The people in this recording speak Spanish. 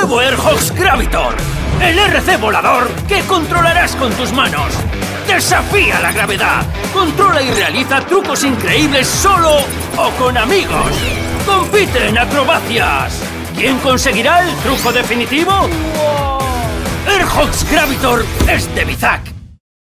Nuevo Airhox Gravitor. El RC volador que controlarás con tus manos. Desafía la gravedad. Controla y realiza trucos increíbles solo o con amigos. Compite en acrobacias. ¿Quién conseguirá el truco definitivo? Airhox Gravitor es de Bizak.